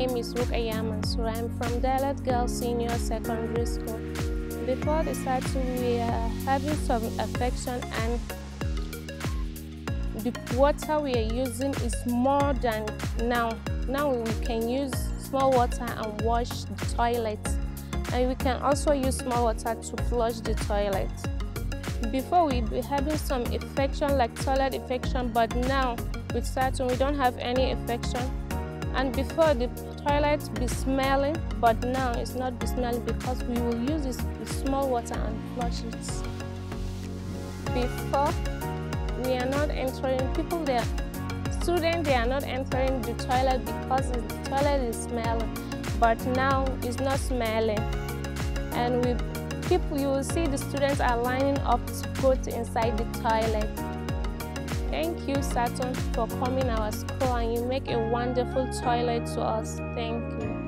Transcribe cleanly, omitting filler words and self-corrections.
My name is Rukkaya. I'm from Dalet Girls Secondary School. Before the SATO, we are having some affection, and the water we are using is more than now. Now we can use small water and wash the toilet, and we can also use small water to flush the toilet. Before we be having some infection like toilet infection, but now with SATO we don't have any infection. And before the toilet be smelling, but now it's not be smelling because we will use this small water and flush it. Before, we are not entering, students they are not entering the toilet because the toilet is smelling, but now it's not smelling. And you will see the students are lining up to go inside the toilet. Thank you, SATO, for coming to our school, and you make a wonderful toilet to us. Thank you.